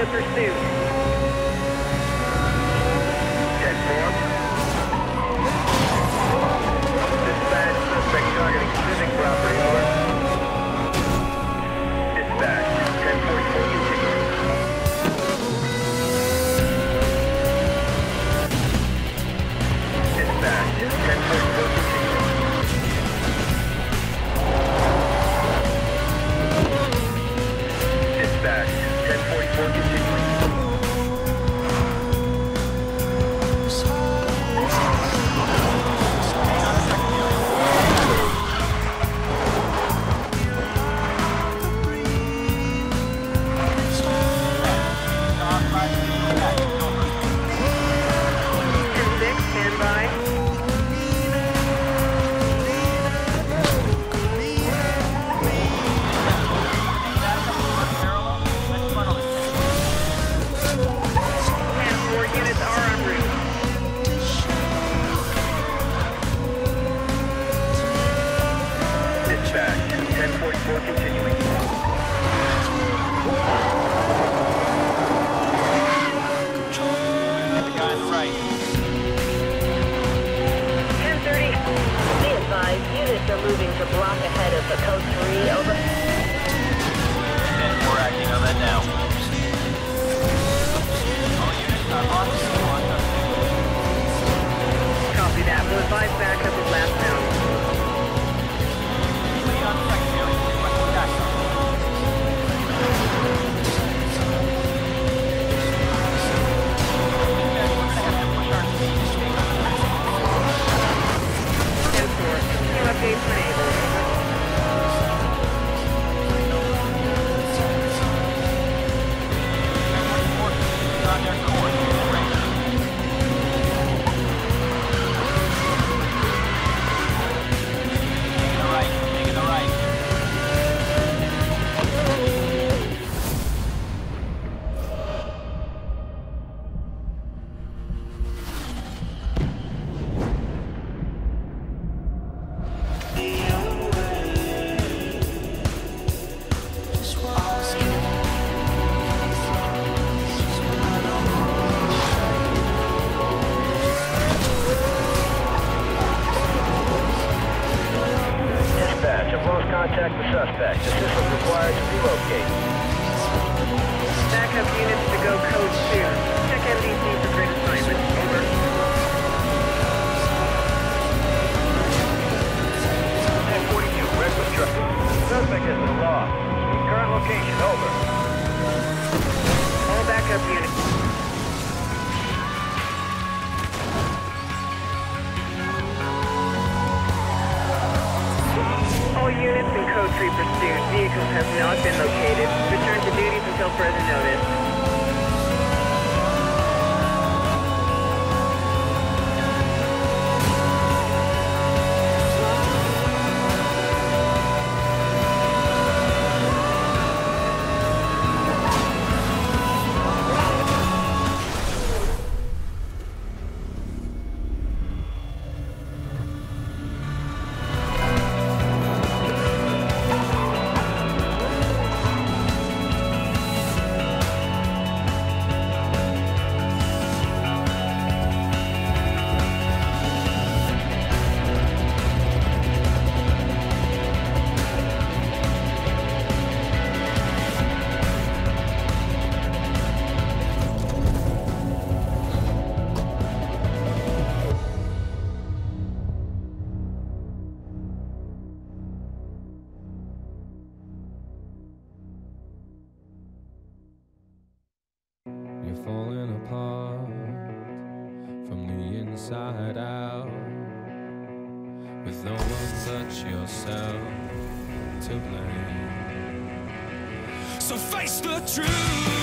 pursuit. 10-4. Dispatch, suspect targeting civic property, over. Dispatch, 1044, continuing. Dispatch, 1044, continuing. Dispatch, 1044, continuing. Moving to block ahead of the code 3, over. And we're acting on that now. All units are on squad. Copy that. We'll advise backup is last known. Lead on secondary. Request backup. We're gonna have to push our speed to stay on the bridge. 10-4. New updates enabled. On their course. Taking the right. Taking the right. Contact the suspect. Assistance required to relocate. Backup units to go code 2. Check MDC for grid assignment. Over. 1042, Redwood Trucking. Suspect has been lost. Current location, over. All backup units. All units in code 3 pursuit. Vehicles have not been located. Return to duties until further notice. You're falling apart from the inside out, with no one but yourself to blame. So face the truth.